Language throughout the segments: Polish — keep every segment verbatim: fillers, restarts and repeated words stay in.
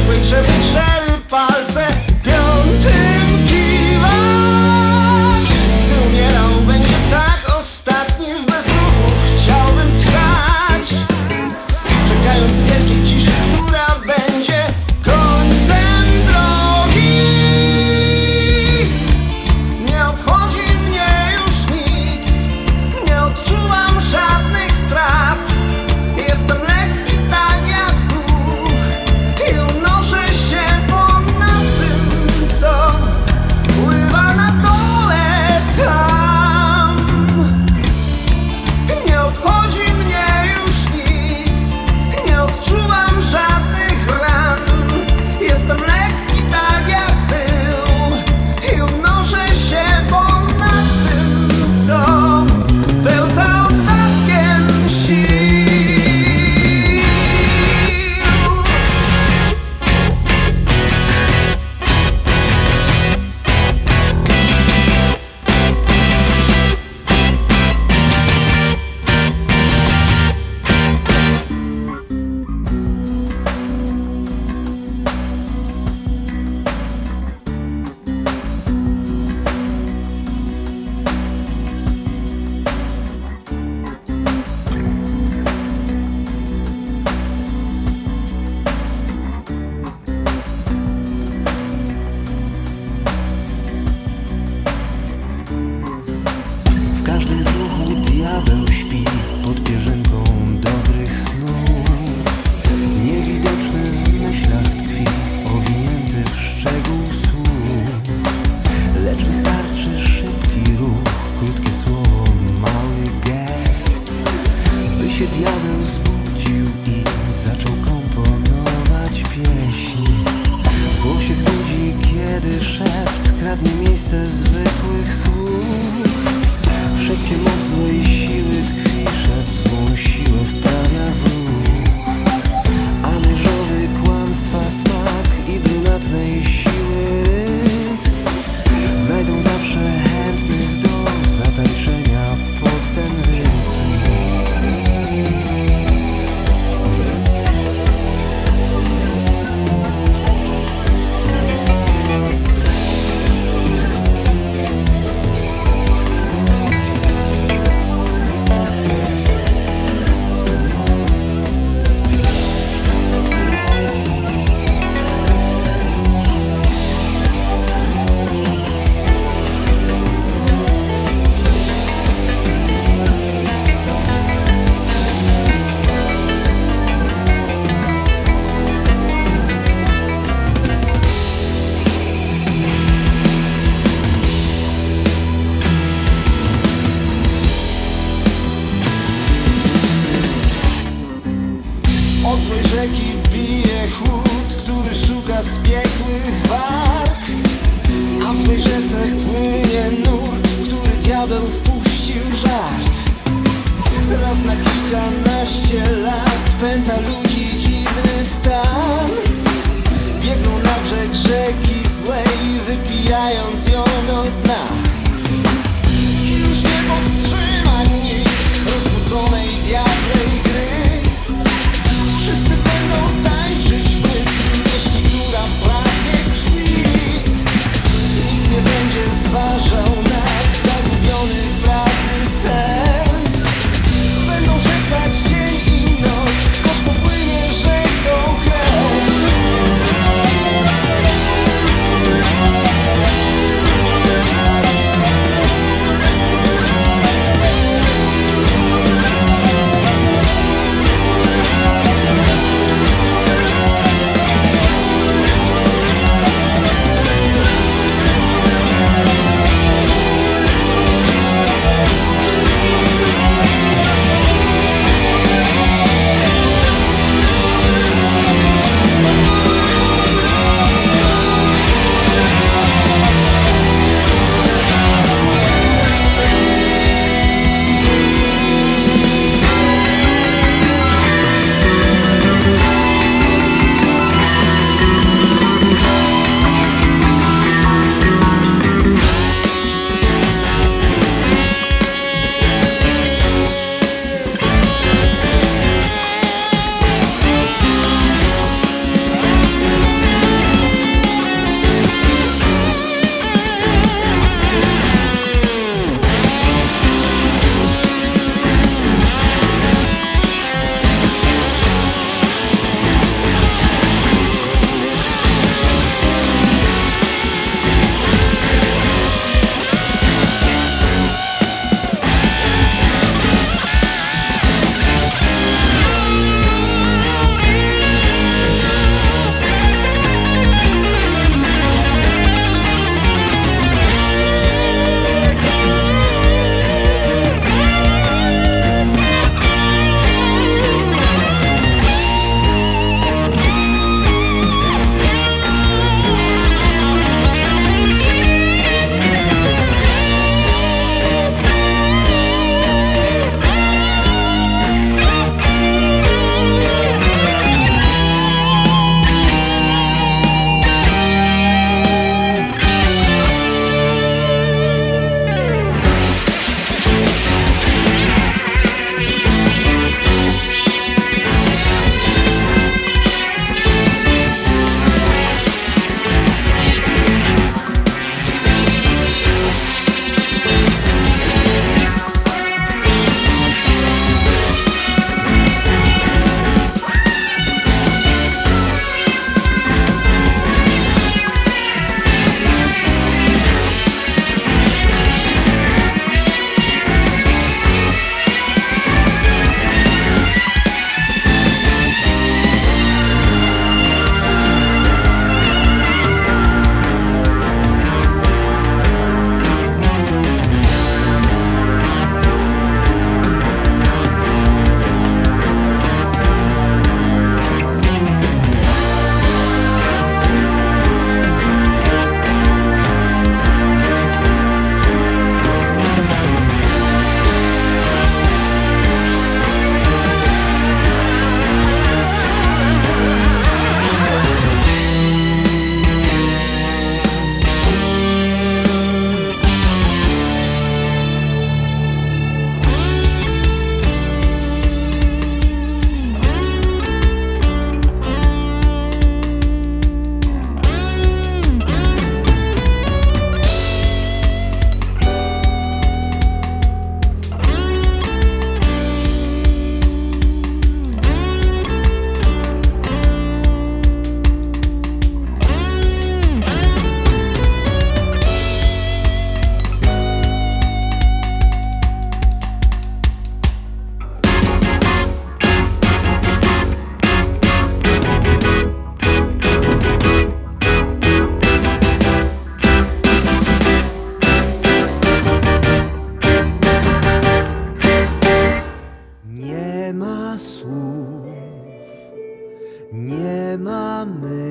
zwykłej czerni cztery palce, piątym kiwać. Gdy umierał będzie ptak ostatni w bezruchu, chciałbym trwać, czekając w wielkiej ciszy, która będzie końcem drogi. Nie obchodzi mnie już nic, nie odczuwam żadnych strat. Jestem lekki tak jak duch i unoszę się ponad tym, co pływa na dole tam. Nie obchodzi mnie już nic, nie odczuwam żadnych ran. Jestem lekki tak jak był i unoszę się ponad tym, co pełza ostatkiem sił. W każdym brzuchu diabeł śpi pod pierzynką dobrych snów. Niewidoczny w myślach tkwi, owinięty w szczegół słów. Lecz wystarczy szybki ruch, krótkie słowo, mały gest, by się diabeł zbudził i zaczął komponować pieśni. Zło się budzi, kiedy szept kradnie miejsce zwykłych słów. W szepcie moc złej siły tkwi, szept złą siłę wprawia w ruch. A mężowy kłamstwa smak i brunatnej siły rytm znajdą zawsze chętnych do zatańczenia pod ten rytm. Od złej rzeki bije chłód, który szuka spiekłych warg, a w złej rzece płynie nurt, w który diabeł wpuścił żart. Raz na kilkanaście lat pęta ludzi dziwny stan. Biegną na brzeg rzeki złej, wypijając ją do dna. I już nie powstrzyma nic rozbudzonej diabłej gry. Wszyscy będą tańczyć w rytm pieśni, która pragnie krwi. Nikt nie będzie zważał na zagubiony prawdy sens. Będą żegnać dzień i noc, kosz popłynie.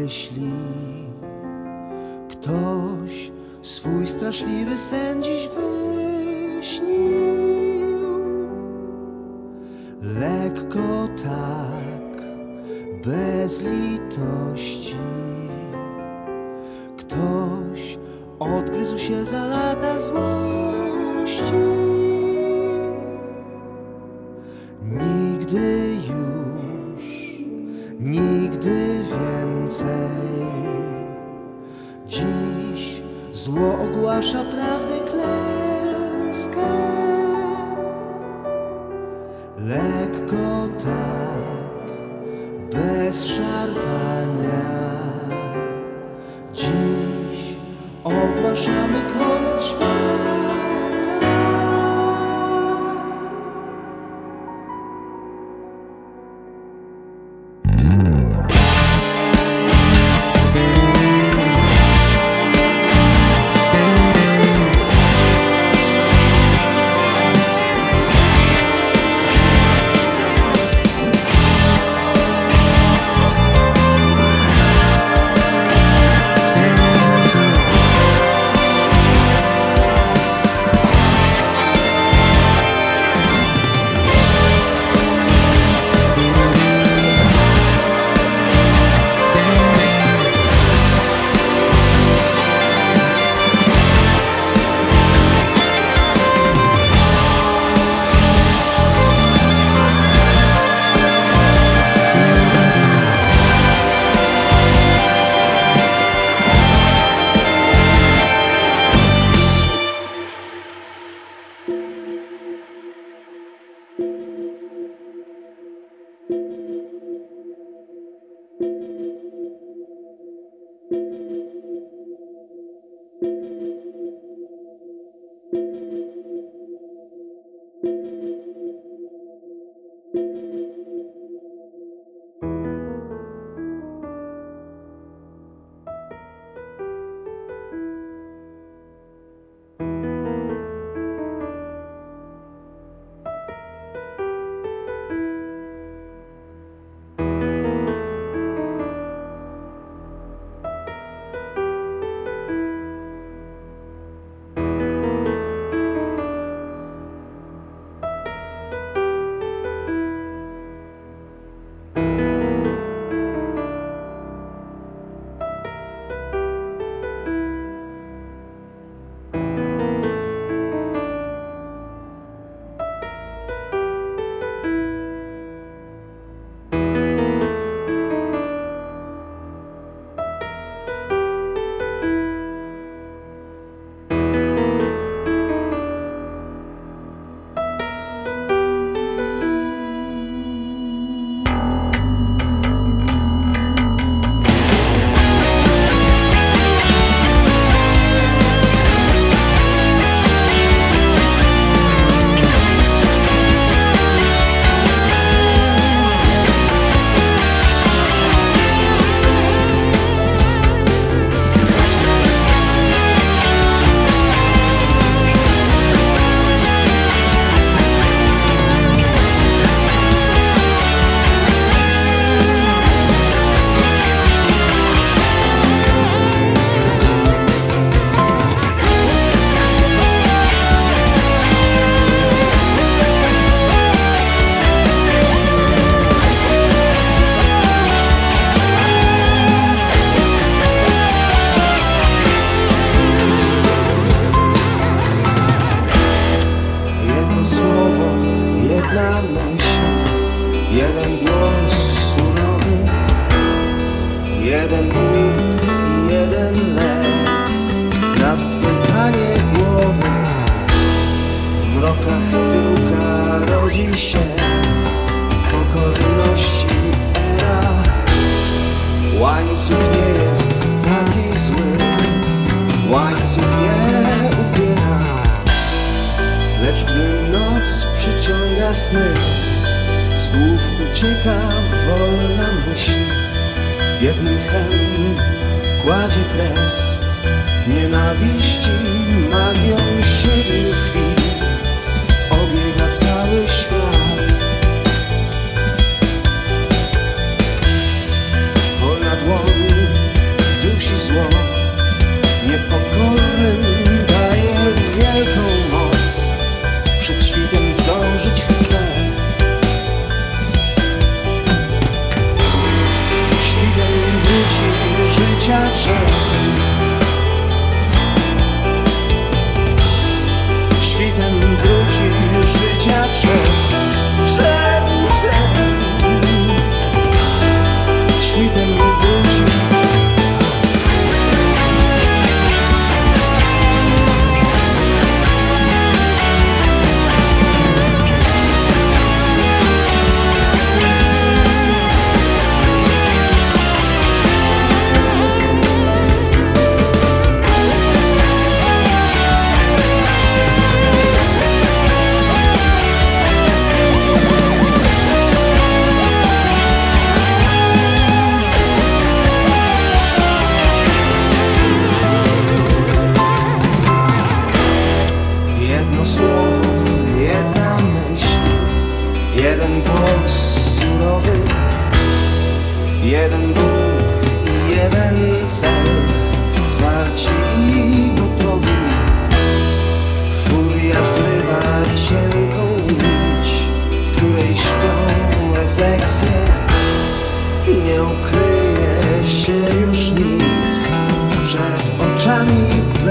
jeśli ktoś swój straszliwy sen dziś wyśnił, lekko tak, bez litości, ktoś odgryzł się za lata złości. Nigdy już, nigdy więcej. Dziś zło ogłasza prawdę klęskę. Lekko tak, bez szarpania. Dziś ogłaszamy koniec świata. Jeden głos surowy, jeden Bóg i jeden lek na spętanie głowy. W mrokach tyłka rodzi się pokorności era. Łańcuch nie jest taki zły, łańcuch nie uwiera, lecz gdy noc przyciąga sny, z głów ucieka wolna myśl. Jednym tchem kładzie kres nienawiści, magią siedmiu chwil obiega cały świat. Wolna dłoń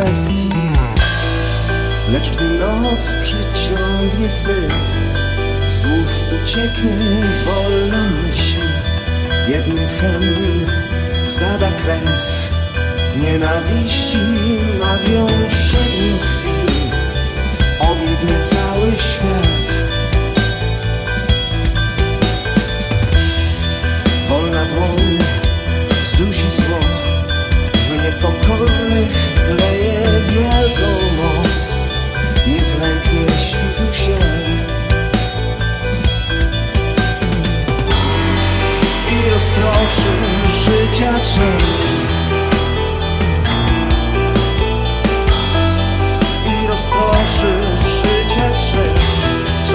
bestii. Lecz gdy noc przyciągnie sny, z głów ucieknie wolna myśl. Jednym tchem zada kres nienawiści, magią siedmiu chwil obiegnie cały świat. Wolna dłoń zdusi zło, w niepokornych wleje wielką moc. Nie zlęknie świtu się i rozproszy życia cień. I rozproszy życia cień.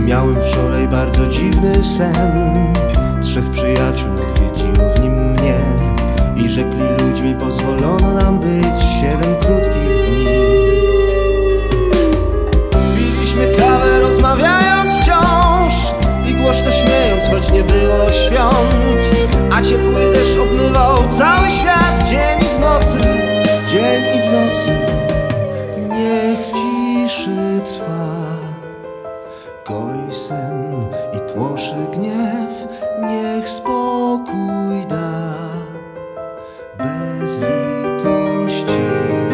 Miałem wczoraj bardzo dziwny sen. Trzech przyjaciół odwiedziło w nim mnie i rzekli: ludźmi pozwolono nam być siedem krótkich dni. Piliśmy kawę, rozmawiając wciąż i głośno śmiejąc, choć nie było świąt. A ciepły deszcz obmywał cały świat, dzień i w nocy, dzień i w nocy. Niech w ciszy trwa, goi sen i płoszy gniew. Niech spokój da bez litości.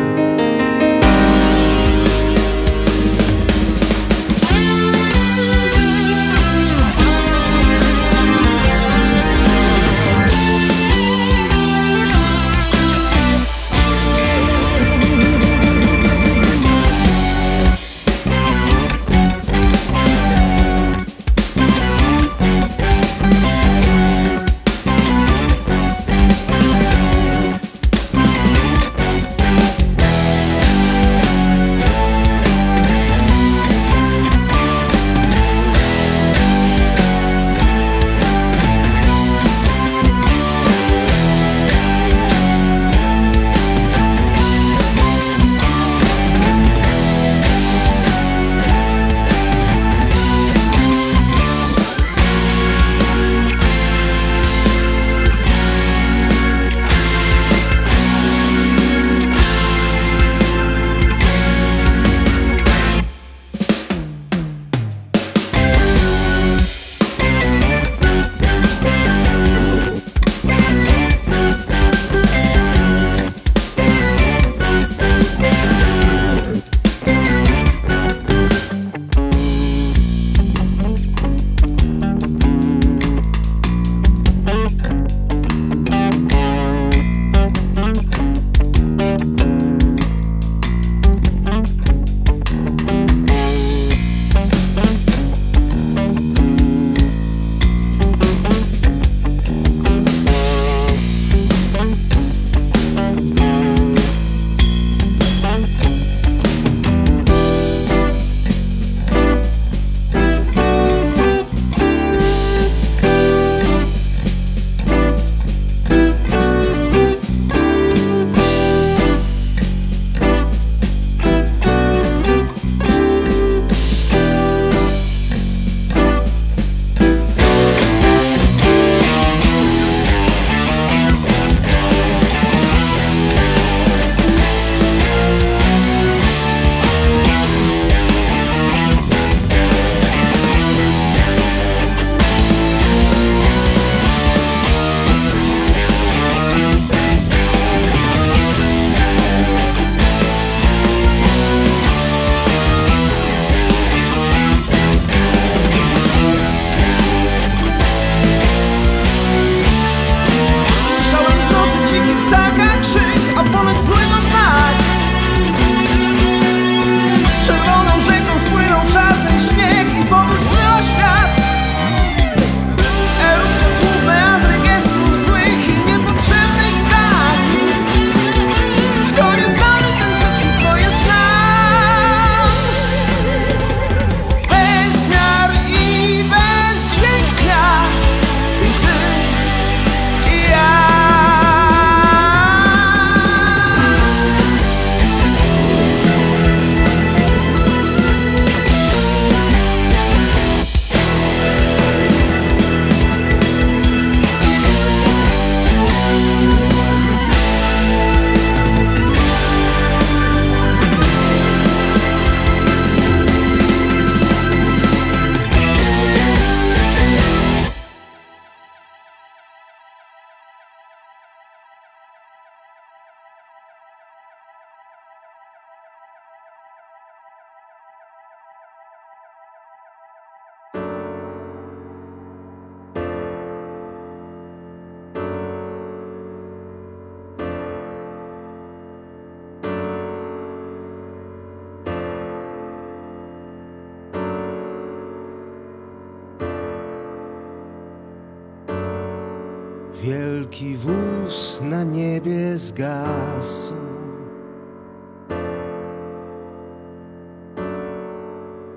Wielki wóz na niebie zgasł.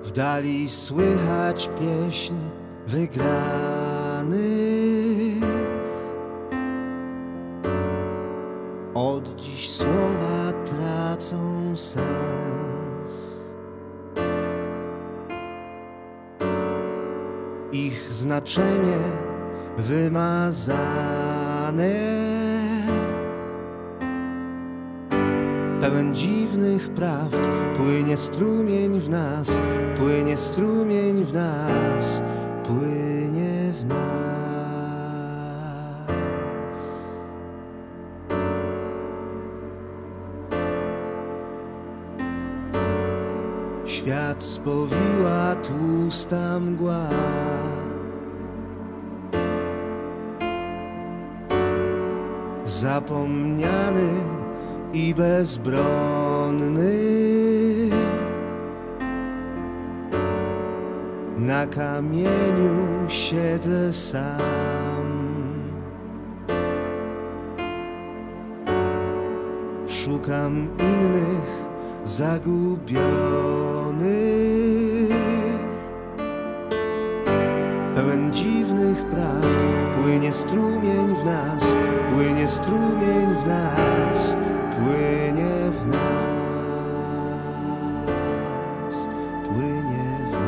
W dali słychać pieśń wygranych. Od dziś słowa tracą sens. Ich znaczenie wymazane. Pełen dziwnych prawd płynie strumień w nas, płynie strumień w nas, płynie w nas. Świat spowiła tłusta mgła. Zapomniany i bezbronny, na kamieniu siedzę sam. Szukam innych zagubionych. Pełen dziwnych prawd płynie strumień w nas, płynie strumień w nas, płynie w nas, płynie w nas.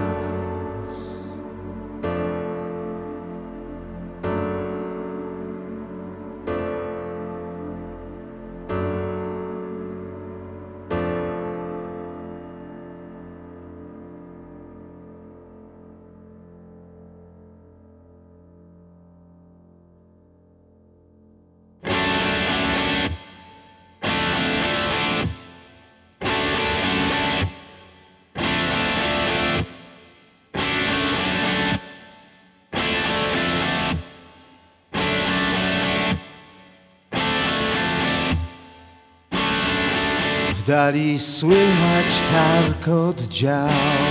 W dali słychać charkot dział.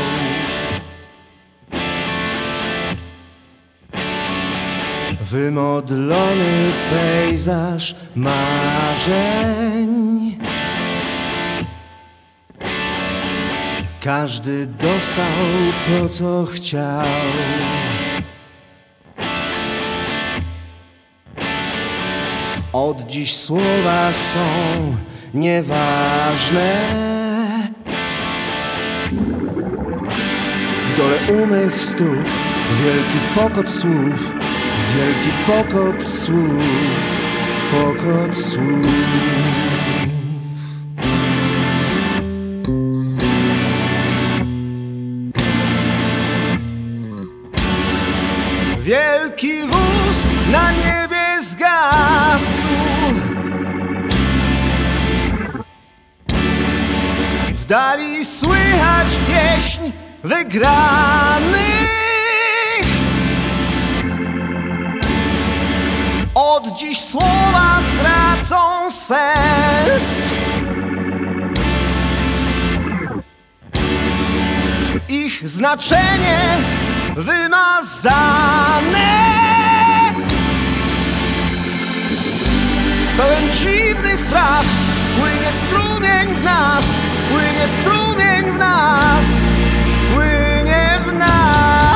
Wymodlony pejzaż marzeń. Każdy dostał to, co chciał. Od dziś słowa są nieważne. W dole u mych stóp wielki pokot słów, wielki pokot słów, pokot słów. Wielki wóz na niebie zgasł. W dali słychać pieśń wygranych. Od dziś słowa tracą sens. Ich znaczenie wymazane. Pełen dziwnych prawd płynie strumień w nas, płynie strumień w nas, płynie w nas.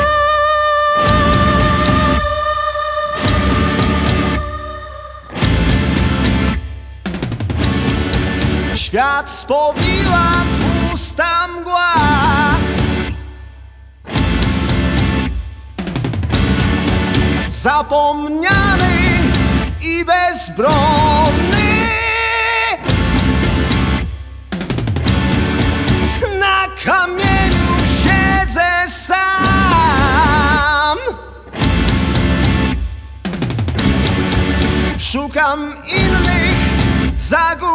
Świat spowiła tłusta mgła. Zapomniany i bezbronny, na kamieniu siedzę sam. Szukam innych zagubionych.